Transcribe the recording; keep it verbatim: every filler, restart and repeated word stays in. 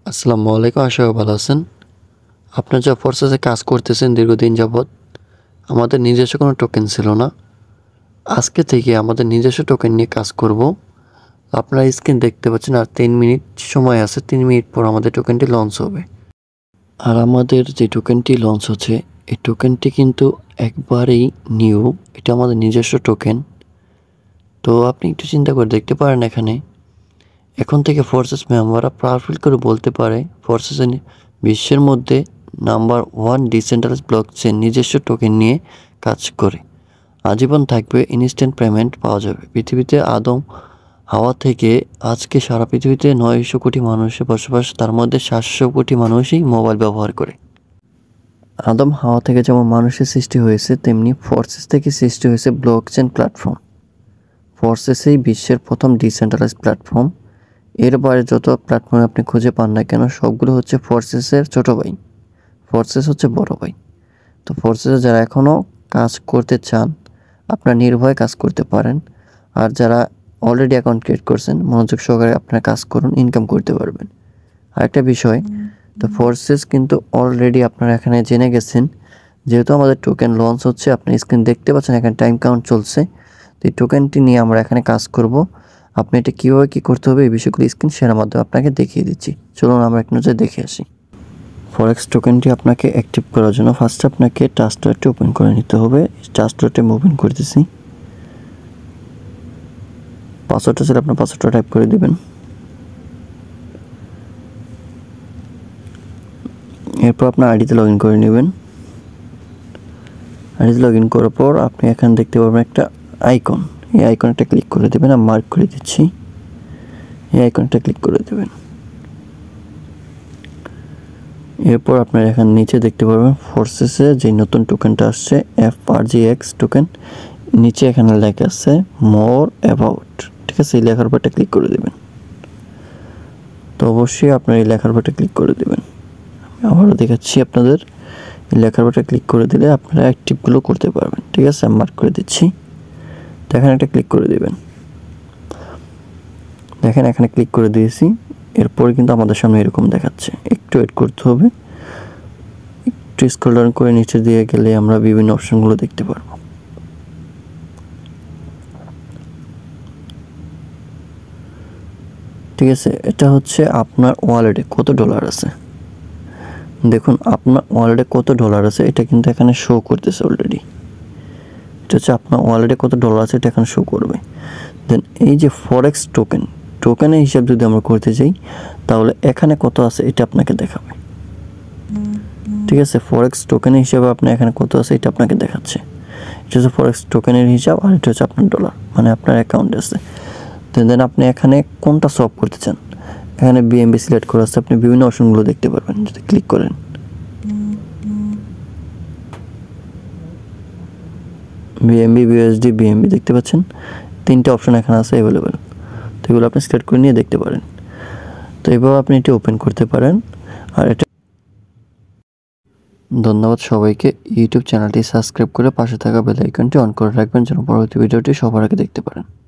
আসসালামু আলাইকুম, আশা করি ভালো আছেন। আপনারা যা ফরসেজে কাজ করতেছেন দীর্ঘদিন যাবৎ, আমাদের নিজস্ব কোনো টোকেন ছিল না। আজকে থেকে আমাদের নিজস্ব টোকেন নিয়ে কাজ করব। আপনারা স্ক্রিন দেখতে পাচ্ছেন, আর তিন মিনিট সময় আছে। তিন মিনিট পর আমাদের টোকেনটি লঞ্চ হবে। আর আমাদের যে টোকেনটি লঞ্চ হচ্ছে, এই টোকেনটি কিন্তু একবারেই নিউ। এটা আমাদের নিজস্ব টোকেন। তো আপনি একটু চিন্তা করে দেখতে পারেন, এখানে এখন থেকে ফরসেজ মেম্বাররা প্রাউডলি করে বলতে পারে ফরসেজ বিশ্বের মধ্যে নাম্বার ওয়ান ডিসেন্ট্রালাইজ ব্লকচেন নিজস্ব টোকেন নিয়ে কাজ করে। আজীবন থাকবে, ইনস্ট্যান্ট পেমেন্ট পাওয়া যাবে। পৃথিবীতে আদম হাওয়া থেকে আজকে সারা পৃথিবীতে নয়শো কোটি মানুষের বসবাস, তার মধ্যে সাতশো কোটি মানুষই মোবাইল ব্যবহার করে। আদম হাওয়া থেকে যেমন মানুষের সৃষ্টি হয়েছে, তেমনি ফরসেজ থেকে সৃষ্টি হয়েছে ব্লকচেন প্ল্যাটফর্ম। ফরসেজই বিশ্বের প্রথম ডিসেন্ট্রালাইজ প্ল্যাটফর্ম। এর বাইরে যত প্ল্যাটফর্মে আপনি খুঁজে পান না কেন, সবগুলো হচ্ছে ফরসেসের ছোটো ভাই। ফরসেস হচ্ছে বড় ভাই। তো ফরসেসে যারা এখনও কাজ করতে চান, আপনারা নির্ভয়ে কাজ করতে পারেন। আর যারা অলরেডি অ্যাকাউন্ট ক্রিয়েট করছেন, মনোযোগ সহকারে আপনারা কাজ করুন, ইনকাম করতে পারবেন। আরেকটা বিষয়, তো ফরসেস কিন্তু অলরেডি আপনারা এখানে জেনে গেছেন, যেহেতু আমাদের টোকেন লঞ্চ হচ্ছে, আপনি স্ক্রিন দেখতে পাচ্ছেন এখানে টাইম কাউন্ট চলছে। তো এই টোকেনটি নিয়ে আমরা এখানে কাজ করব। আপনি এটা কীভাবে কী করতে হবে এই বিষয়গুলো স্ক্রিন শেয়ারের মাধ্যমে আপনাকে দেখিয়ে দিচ্ছি। চলুন আমরা এক নজরে দেখে আসি। ফরেক্স টোকেনটি আপনাকে অ্যাক্টিভ করার জন্য ফার্স্টে আপনাকে ট্রাস্টওয়ালেটটি ওপেন করে নিতে হবে। ট্রাস্টওয়ালেটে আমি ওপেন করতেছি। পাসওয়ার্ডটা ছিল আপনার পাসওয়ার্ডটা টাইপ করে দিবেন। এরপর আপনার আইডিতে লগ ইন করে নেবেন। আইডিতে লগ ইন করার পর আপনি এখানে দেখতে পাবেন একটা আইকন। এই আইকনটা ক্লিক করে দেবেন। আমি মার্ক করে দিচ্ছি। এই আইকনটা ক্লিক করে দেবেন। এরপর আপনারা এখানে নিচে দেখতে পারবেন ফরসেসে যে নতুন টোকেনটা আসছে, F R G X token. নিচে এখানে লেখা আছে মোর অ্যাবাউট। ঠিক আছে, এই লেখার উপরটা ক্লিক করে দেবেন। তো অবশ্যই আপনার এই লেখার উপরটা ক্লিক করে দেবেন। আমি আবারও দেখাচ্ছি আপনাদের, এই লেখার উপরটা ক্লিক করে দিলে আপনারা অ্যাক্টিভগুলো করতে পারবেন। ঠিক আছে, আমি মার্ক করে দিচ্ছি। তো এখানে একটা ক্লিক করে দেবেন। দেখেন এখানে ক্লিক করে দিয়েছি। এরপর কিন্তু আমাদের সামনে এরকম দেখাচ্ছে। একটু ওয়েট করতে হবে। একটু স্ক্রল ডাউন করে নিচে দিয়ে গেলে আমরা বিভিন্ন অপশনগুলো দেখতে পারবো। ঠিক আছে, এটা হচ্ছে আপনার ওয়ালেটে কত ডলার আছে। দেখুন আপনার ওয়ালেটে কত ডলার আছে, এটা কিন্তু এখানে শো করতেছে অলরেডি। এটা হচ্ছে আপনার ওয়ালেটে কত ডলার আছে, এটা এখানে শো করবে। দেন এই যে ফরেক্স টোকেন, টোকেনের হিসাব যদি আমরা করতে যাই, তাহলে এখানে কত আছে এটা আপনাকে দেখাবে। ঠিক আছে, ফরেক্স টোকেনের হিসাবে আপনার এখানে কত আছে এটা আপনাকে দেখাচ্ছে। এটা হচ্ছে ফরেক্স টোকেনের হিসাব, আর এটা হচ্ছে আপনার ডলার, মানে আপনার অ্যাকাউন্টে আছে। দেন আপনি এখানে কোনটা সলভ করতে চান, এখানে বিএমবি সিলেক্ট করা আছে। আপনি বিভিন্ন অপশনগুলো দেখতে পারবেন যদি ক্লিক করেন। বিএমবি, বিএসডি, বিএমবি দেখতে পাচ্ছেন, তিনটে অপশন এখানে আছে অ্যাভেলেবেল। তো এগুলো আপনি সিলেক্ট করে নিয়ে দেখতে পারেন। তো এইভাবে আপনি এটি ওপেন করতে পারেন। আর এটা ধন্যবাদ সবাইকে। ইউটিউব চ্যানেলটি সাবস্ক্রাইব করে পাশে থাকা বেল আইকনটি অন করে রাখবেন, যেন পরবর্তী ভিডিওটি সবার আগে দেখতে পারেন।